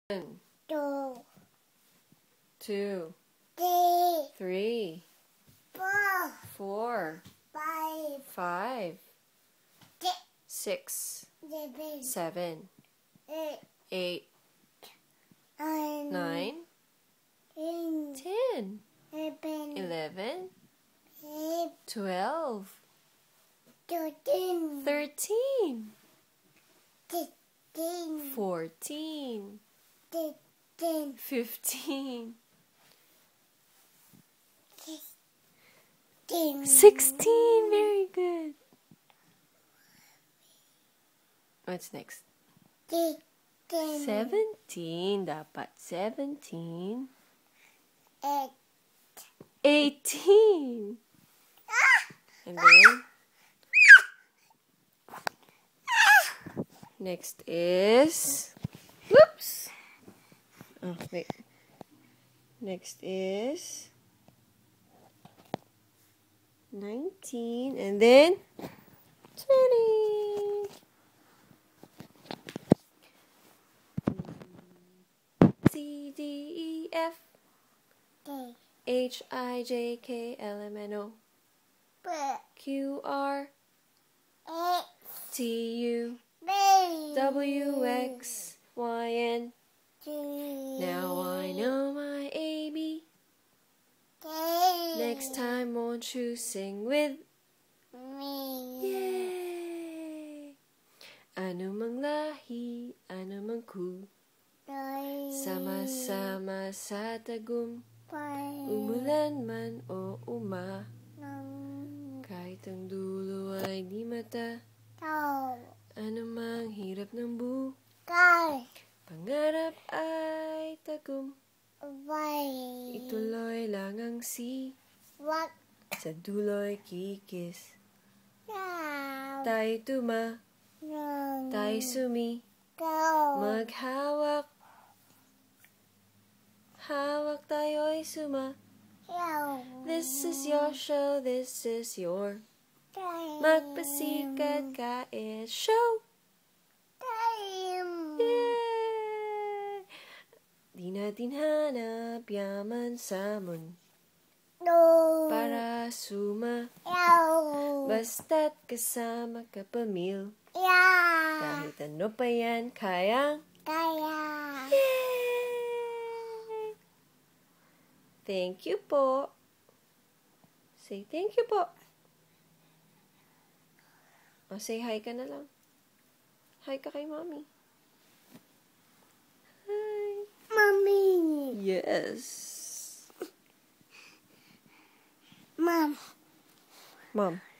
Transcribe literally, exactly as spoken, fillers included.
One, two, two, three, three, four, four, five, five, six, six, seven, seven, eight, eight, nine, nine, ten, ten, eleven, eleven, twelve, twelve, thirteen, thirteen, fifteen, fourteen, sixteen, fifteen, sixteen, sixteen. Very good. What's next? sixteen, Seventeen. Dapat seventeen. eight, Eighteen. And then next is, whoops. Oh, wait. Next is nineteen, and then twenty. C, D, E, F, D, H, I, J, K, L, M, N, O, B, Q, R, X, T, U, B, W, X, Y, N. G, Now I know my A B. K, Next time, won't you sing with me? Yay! Ano mang lahi, ano mang ku, sama-sama sa tagum, umulan man o uma, kahit ang dulo ay di mata, ano mang hirap ng buhay, pangarap ay tagum, ituloy lang ang si, sa dulo'y kikis, tayo tuma, tayo sumi, maghawak, hawak tayo'y suma. This is your show, this is your magpasikat ka, it's show Yay! Di natin hanap yaman sa mundo para suma, basta't kasama ka pamil, kahit ano pa yan kayang Yay! Thank you po. Say thank you po. O say hi ka na lang. Hi ka kay mommy. Hi. Mommy. Yes. Mom. Mom.